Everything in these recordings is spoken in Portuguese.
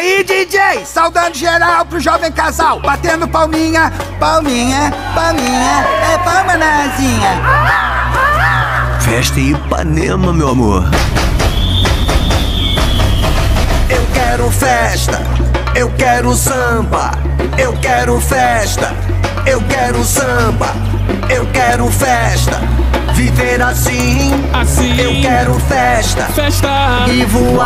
aí, DJ, saudando geral pro jovem casal, batendo palminha, palminha, palminha, é palma na asinha. Festa em Ipanema, meu amor. Eu quero festa, eu quero samba, eu quero festa, eu quero samba, eu quero festa. Viver assim, eu quero festa, e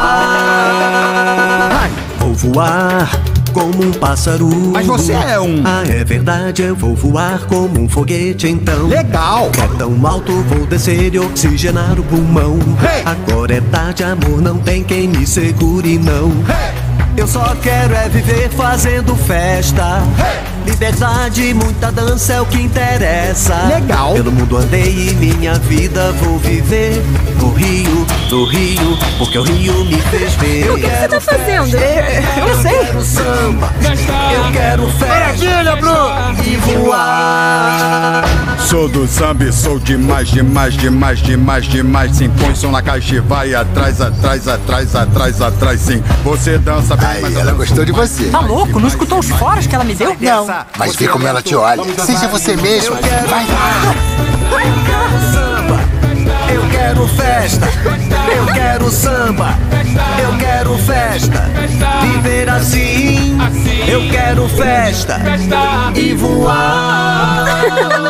voar. Vou voar como um pássaro. Mas você é um... Ah, é verdade, eu vou voar como um foguete então. Legal! É tão alto, vou descer e oxigenar o pulmão. Hey! Agora é tarde, amor, não tem quem me segure não. Hey! Eu só quero é viver fazendo festa. Hey! Liberdade, muita dança é o que interessa. Legal! Pelo mundo andei e minha vida vou viver no Rio, porque o Rio me fez ver. O que você tá fazendo? Eu não sei. Eu quero samba, eu quero festa. Maravilha, Bruno! E voar. Sou do samba e sou demais, demais, demais, demais, demais. Sim, põe som na caixa e vai atrás, atrás, atrás, atrás, atrás, sim. Você dança bem, mas ela gostou de você. Tá louco? Não escutou os foras que ela me deu? Não. Mas vê como ela te olha. Seja você mesmo. Vai lá. Eu quero samba, eu quero festa, eu quero samba, eu quero festa. Viver assim, eu quero festa e voar.